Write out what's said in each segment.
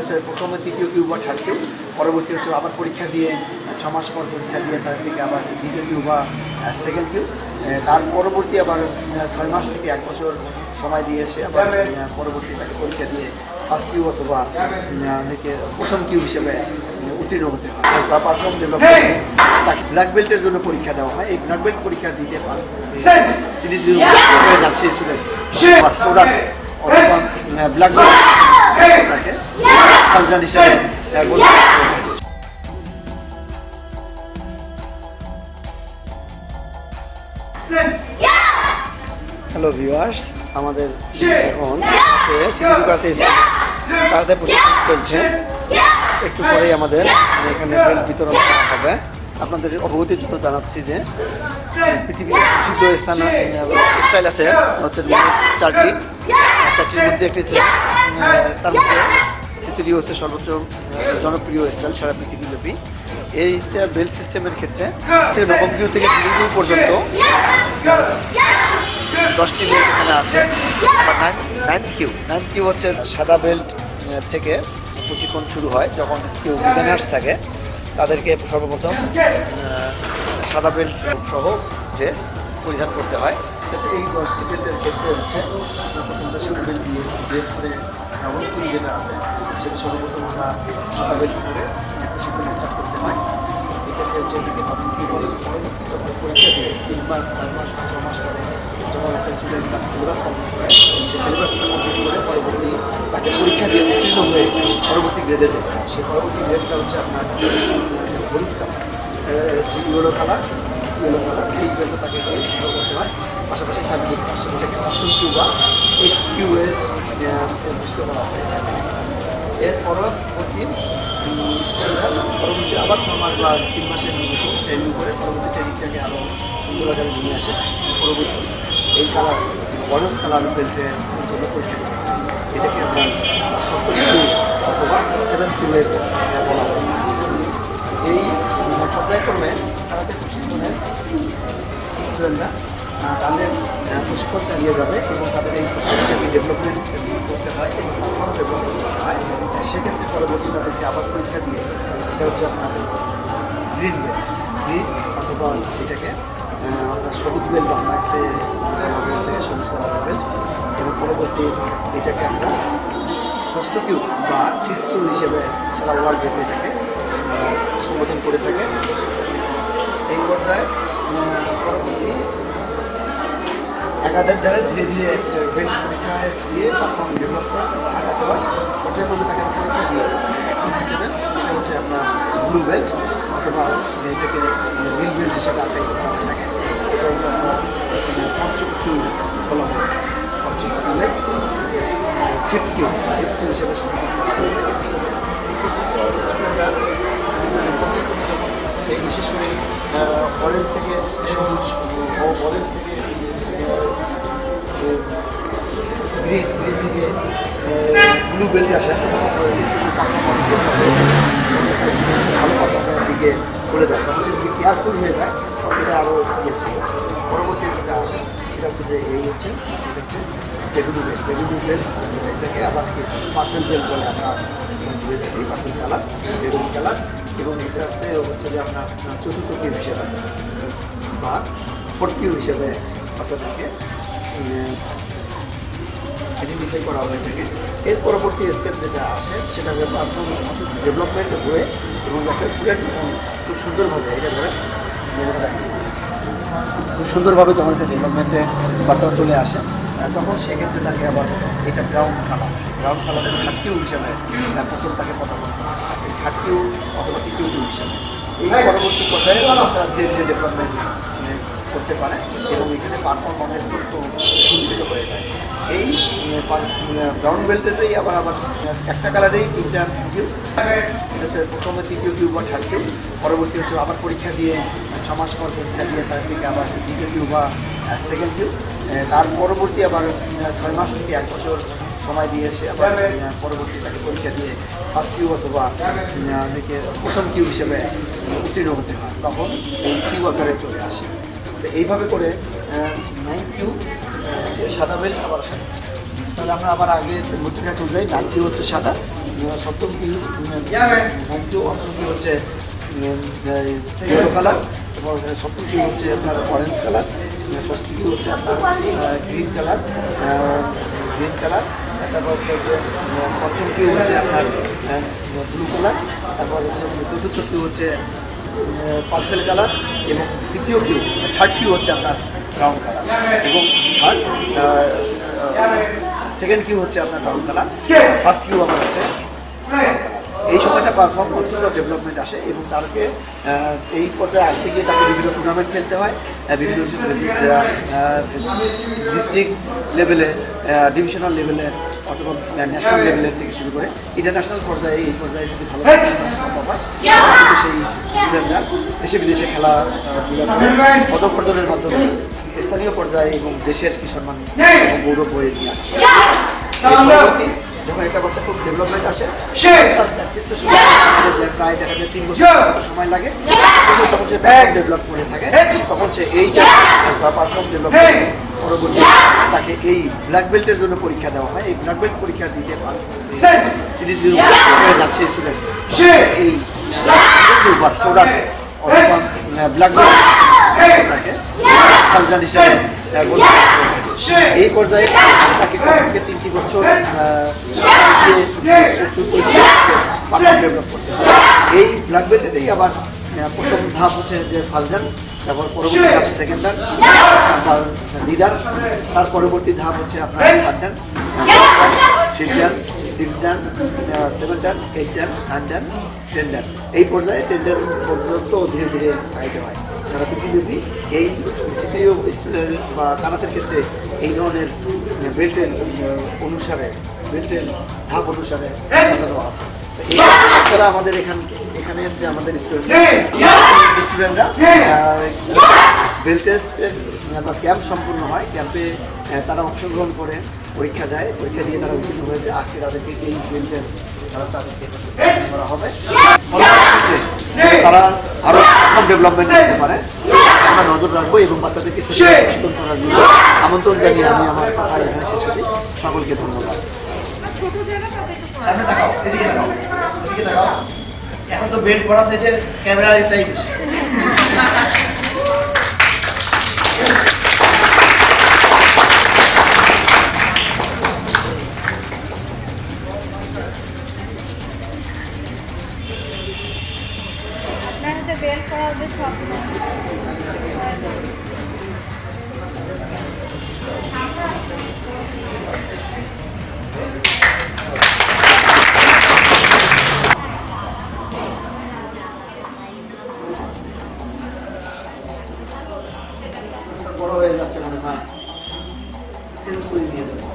হচ্ছে প্রথমে তৃতীয় কিউ বা থার্ড কিউ, পরবর্তী হচ্ছে আবার পরীক্ষা দিয়ে 6 মাস পর পরীক্ষা দিয়ে তার থেকে আবার দ্বিতীয় কিউ বা সেকেন্ড কিউ, তার পরবর্তী আবার 6 মাস থেকে 1 বছর সময় দিয়ে এসে আবার পরবর্তী তাকে পরীক্ষা দিয়ে ফার্স্ট কিউ অথবা অনেকে প্রথম কিউ হিসেবে উত্তীর্ণ হতে হয়। পারফর্ম ডেভেলপমেন্ট তাকে ব্ল্যাক বেল্টের জন্য পরীক্ষা দেওয়া হয়। এই ব্ল্যাক বেল্ট পরীক্ষা দিতে পারে তিনি হয়ে যাচ্ছে স্টুডেন্ট বা সোডার অথবা ব্ল্যাক বেল্ট তাকে ফার্স্ট রান হিসেবে হ্যালো ভিউয়ার্স, আমাদের এখন কারাতে প্রশিক্ষণ চলছে। একটু পরেই আমাদের এখানে বেল্ট বিতরণ করা হবে। আপনাদের অবগতির জন্য জানাচ্ছি যে পৃথিবীর প্রসিদ্ধ স্টাইল আছে হচ্ছে চারটির মধ্যে একটি তার মধ্যে সিতিরি হচ্ছে সর্বোচ্চ জনপ্রিয় স্টাইল সারা পৃথিবীব্যাপী। এইটা বেল্ট সিস্টেমের ক্ষেত্রে নবম কিউ থেকে 3 কিউ পর্যন্ত 10টি বেল্ট এখানে আছে। নাইন্থ কিউ হচ্ছে সাদা বেল্ট থেকে প্রশিক্ষণ শুরু হয়। যখন কেউ বিগিনার্স থাকে তাদেরকে সর্বপ্রথম সাদা বেল্ট সহ ড্রেস পরিধান করতে হয়। এই 10টি বেল্টের ক্ষেত্রে হচ্ছে সাদা বেল্ট দিয়ে ড্রেস করে নবম কিউ যেটা আছে সেটা সর্বপ্রথম আমরা সাদা বেল্ট করে প্রশিক্ষণ স্টার্ট করতে হয়। এক্ষেত্রে হচ্ছে নবম কিউ বলে যখন পরীক্ষা দিয়ে 3 মাস 4 মাস 6 মাস পরে যখন একটা স্টুডেন্ট তার সিলেবাস কমপ্লিট করে সেই সিলেবাসটা কমপ্লিট করে পরবর্তী তাকে পরীক্ষা দিয়ে উত্তীর্ণ হয়ে পরবর্তী গ্রেডে যেতে হয়। সেই পরবর্তী গ্রেডটা হচ্ছে আপনার হলুদ কালার, হচ্ছে ইয়েলো কালার। এই গ্রেডটা তাকে সংগ্রহ করতে হয়। পাশাপাশি সার্টিফিকেট আসে, এটাকে অষ্টম কিউ বা 8 কিউ এর ঘোষিত করা হয়। এর পরবর্তী আবার 6 মাস বা 3 মাসের ট্রেনিং করে পরবর্তী ট্রেনিংটাকে আরও সুন্দর আকারে নিয়ে আসে। পরবর্তী এই কালার অরেঞ্জ কালার বেল্টের জন্য পরীক্ষা দিতে হয়। এটাকে আপনার 7 কিউ অথবা 7 কিউ এর বলা হয়। এই পর্যায়ক্রমে কারাতে প্রশিক্ষণের স্টুডেন্টরা তাদের প্রশিক্ষণ চালিয়ে যাবে এবং তাদের এই প্রশিক্ষণটাকে ডেভেলপমেন্ট করতে হয় এবং পারফর্ম ডেভেলপমেন্ট করতে হয়। সেক্ষেত্রে পরবর্তী তাদেরকে আবার পরীক্ষা দিয়ে এটা হচ্ছে আপনার গ্রিন অথবা এটাকে আপনার সবুজ বেল্ট বাংলাতে বেল্ট থেকে সবুজ কালারের বেল্ট এবং পরবর্তী এটাকে আমরা 6ষ্ঠ কিউ বা 6 কিউ হিসেবে সারা ওয়ার্ল্ড বেল্ট এটাকে সম্বোধন করে থাকে। এই পর্যায়ে পরবর্তী একাদের দ্বারা ধীরে ধীরে বেল্ট পরীক্ষায় দিয়ে পারফর্ম ডেভেলপ করে তারপর আগাতে হয়। পর্যায়ক্রমে তাকে পরীক্ষা দিয়ে একই সিস্টেমে এটা হচ্ছে আপনার ব্লু বেল্ট অথবা এটাকে গ্রিন বেল্ট হিসেবে আদায় করা হয়ে থাকে। এটা হচ্ছে আপনার পঞ্চম কিউ বলা হয়। পঞ্চম কিউয়ের ফিফথ কিউ হিসেবে সম্বোধন করা হয়। স্টুডেন্টরা এই বিশেষ করে অরেঞ্জ থেকে সবুজ ও অরেঞ্জ থেকে গ্রিন থেকে ব্লু বেল্টে আসে ভালো পারফরমেন্সের দিকে চলে যায়। তখন সে যদি কেয়ারফুল হয়ে যায় এটা আরও পরবর্তী যেটা আসে সেটা হচ্ছে যে এই হচ্ছে এটা হচ্ছে বেগুনি বেল্ট এটাকে আবার পার্পেল বেল্ট বলে আমরা ধুয়ে থাকি। পার্পেল কালার, বেগুনি কালার এবং এটাতে হচ্ছে যে আপনার 4র্থ কিউ হিসেবে বা 4th কিউ হিসেবে বাচ্চাদেরকে আইডেন্টিফাই করা হয়ে থাকে। এর পরবর্তী স্টেপ যেটা আসে সেটা ডেভেলপমেন্ট হয়ে এবং একটা স্টুডেন্ট খুব সুন্দরভাবে এটা ধরে খুব সুন্দরভাবে যখন একটা ডেভেলপমেন্টে বাচ্চারা চলে আসে তখন সেক্ষেত্রে তাকে আবার এটা ব্রাউন কালারের 3rd কিউ হিসেবে প্রথম তাকে পদার্পণ করা থাকে। 3rd কিউ অথবা 3য় কিউ হিসেবে এই পরবর্তী পর্যায়ে বাচ্চারা ধীরে ধীরে ডেভেলপমেন্ট করতে পারে এবং এখানে পারফর্ম অত্যন্ত সুন্দর হয়ে যায়। এই ব্রাউন বেল্টেরই আবার একটা কালারেই 3টা কিউ, এটা হচ্ছে প্রথমে 3য় কিউ বা 3rd কিউ, পরবর্তী হচ্ছে আবার পরীক্ষা দিয়ে 6 মাস পর পরীক্ষা দিয়ে তার থেকে আবার 2য় কিউ বা সেকেন্ড কিউ, তার পরবর্তী আবার 6 মাস থেকে 1 বছর সময় দিয়ে এসে আবার পরবর্তী তাকে পরীক্ষা দিয়ে ফার্স্ট কিউ অথবা অনেকে প্রথম কিউ হিসেবে উত্তীর্ণ হতে হয়। তখন এই কিউ আকারে চলে আসে। তো এইভাবে করে 9 কিউ সাদা বেল্ট আবার আসে। তাহলে আমরা আবার আগে ভর্তিকা চলে যাই। 9 কিউ হচ্ছে সাদা, সপ্তম কিউ, নাইন কিউ, অষ্টম কিউ হচ্ছে ইয়েলো কালার, তারপর সপ্তম কিউ হচ্ছে আপনার অরেঞ্জ কালার, ষষ্ঠ কিউ হচ্ছে আপনার গ্রিন কালার, তারপর হচ্ছে পঞ্চম কিউ হচ্ছে আপনার ব্লু কালার, তারপর হচ্ছে চতুর্থ কিউ হচ্ছে পার্পেল কালার, এবং তৃতীয় কিউ থার্ড কিউ হচ্ছে আপনার ব্রাউন কালার, এবং সেকেন্ড কিউ হচ্ছে আপনার ব্রাউন কালার, ফার্স্ট কিউ আমার হচ্ছে এই সময়টা পারফর্ম কন্টিনিউ ডেভেলপমেন্ট আসে, এবং তাকে এই পর্যায়ে আসতে গিয়ে তাকে বিভিন্ন টুর্নামেন্ট খেলতে হয়, বিভিন্ন ডিস্ট্রিক্ট লেভেলে, ডিভিশনাল লেভেলে, অথবা ন্যাশনাল লেভেলের থেকে শুরু করে ইন্টারন্যাশনাল পর্যায়ে, এই পর্যায়ে যদি ভালো সম্ভব হয় কিন্তু সেই স্টুডেন্টরা দেশে বিদেশে খেলাধুলা করে পদক অর্জনের মাধ্যমে স্থানীয় পর্যায়ে এবং দেশের কি সম্মান এবং গৌরব বয়ে নিয়ে আসে। যখন একটা বাচ্চা খুব ডেভেলপমেন্ট আসে তার প্র্যাকটিসের সময় প্রায় দেখা যায় 3 বছর সময় লাগে, তখন সে ডেভেলপ করে থাকে, তখন সে এইটা পারফর্ম ডেভেলপমেন্ট পরবর্তী তাকে এই ব্ল্যাক বেল্টের জন্য পরীক্ষা দেওয়া হয়। এই ব্ল্যাক বেল্ট পরীক্ষা দিতে যাচ্ছে স্টুডেন্ট এই বা সোডার অথবা ব্ল্যাক বেল্ট তাকে ফার্স্ট হিসাবে এই পর্যায়ে তাকে কমপক্ষে 3টি বছর ডেভেলপ করতে হবে। এই ব্ল্যাক বেল্টেরই আবার প্রথম ধাপ হচ্ছে যে ফার্স্ট ডান, তারপর পরবর্তী ধাপ সেকেন্ড ডান, লিডার, তার পরবর্তী ধাপ হচ্ছে আপনার থার্ড ডান, ফিফথ ডান, 6 ডান, 7 ডান, 8 ডান, 9 ডান, 10 ডান। এই পর্যায়ে 10 ডান পর্যন্ত ধীরে ধীরে আগাইতে হয়। সারা পৃথিবীব্যাপী এই সিটিও স্টুডেন্ট বা কানাতের ক্ষেত্রে এই ধরনের বেল্টের অনুসারে, বেল্টের ধাপ অনুসারে সাজানো আছে। এছাড়া আমাদের এখানের যে আমাদের স্টুডেন্টরা বেল্ট টেস্টের বা ক্যাম্প সম্পূর্ণ হয়, ক্যাম্পে তারা অংশগ্রহণ করে পরীক্ষা দেয়, পরীক্ষা দিয়ে তারা উত্তীর্ণ হয়েছে। আজকে তাদেরকে এই বেল্টের তাদেরকে করা হবে, তারা আরও ডেভেলপমেন্ট করতে পারে আমরা নজর রাখবো, এবং বাচ্চাদেরকে সচেতন করার জন্য আমন্ত্রণ জানিয়ে আমি আমার কথা এখানে শেষ করছি। সকলকে ধন্যবাদ। এখন তো বেল্ট করা সাইডে ক্যামেরা এটাই বেশি। বেল্ট করা ওদের স্বপ্ন। বড় হয়ে যাচ্ছে মনে হয়, চেঞ্জ করে নিয়ে যাবে।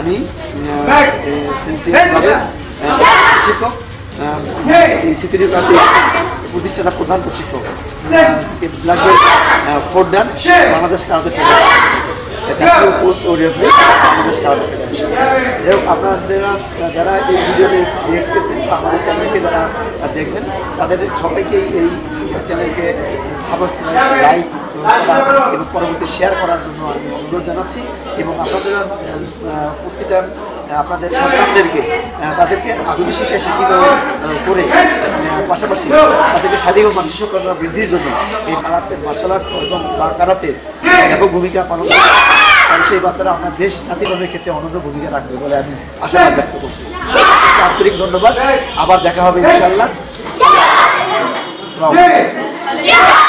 আমি সিনসিয়ার প্রশিক্ষক, এই সিকিউরিটি প্রতিষ্ঠাতা প্রধান প্রশিক্ষক, black belt 4 dan Bangladesh karate federation, জাতীয় কোচ ও রেফারি বাংলাদেশ কারাতে ফেডারেশন। যাই হোক, আপনারা যারা এই ভিডিওটি দেখতেছেন বা আমাদের চ্যানেলকে যারা দেখবেন তাদের সবাইকেই এই চ্যানেলকে সাবস্ক্রাইব, লাইক এবং পরবর্তী শেয়ার করার জন্য আমি অনুরোধ জানাচ্ছি। এবং আপনাদের প্রতিটা আপনাদের সন্তানদেরকে তাদেরকে আধুনিক শিক্ষায় শিক্ষিত করে পাশাপাশি তাদেরকে শারীরিক ও মানসিক সক্ষমতা বৃদ্ধির জন্য এই কারাতে মার্শাল আর্ট এবং কারাতে ব্যাপক ভূমিকা পালন করে, আর সেই বাচ্চারা আপনার দেশ জাতিকরণের ক্ষেত্রে অনন্য ভূমিকা রাখবে বলে আমি আশাবাদ ব্যক্ত করছি। আন্তরিক ধন্যবাদ, আবার দেখা হবে ইনশাআল্লাহ। আসসালামু আলাইকুম।